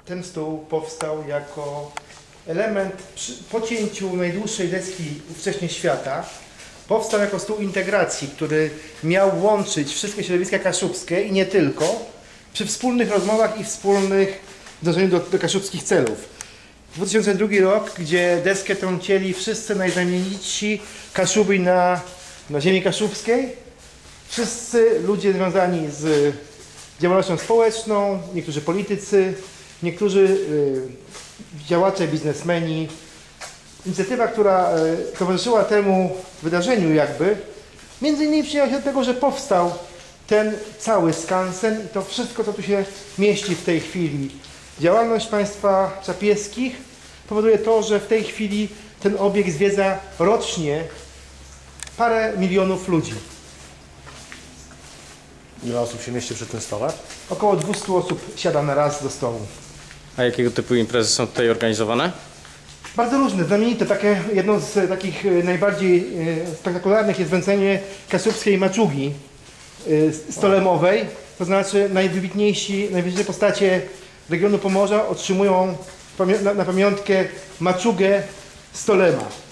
ten stół powstał jako element po cięciu najdłuższej deski ówcześnie świata. Powstał jako stół integracji, który miał łączyć wszystkie środowiska kaszubskie i nie tylko, przy wspólnych rozmowach i wspólnych dążeniu do kaszubskich celów. 2002 rok, gdzie deskę tą cięli wszyscy najznamienitsi Kaszubi na ziemi kaszubskiej. Wszyscy ludzie związani z działalnością społeczną, niektórzy politycy, niektórzy działacze, biznesmeni. Inicjatywa, która towarzyszyła temu wydarzeniu jakby, między innymi przyjęła się do tego, że powstał ten cały skansen i to wszystko, co tu się mieści w tej chwili. Działalność państwa czapieskich powoduje to, że w tej chwili ten obiekt zwiedza rocznie parę milionów ludzi. Ile osób się mieści przy tym stole? Około 200 osób siada na raz do stołu. A jakiego typu imprezy są tutaj organizowane? Bardzo różne, znamienite. Jedną z takich najbardziej spektakularnych jest wręczenie kaszubskiej maczugi stolemowej. To znaczy najwybitniejsze postacie regionu Pomorza otrzymują na pamiątkę maczugę stolema.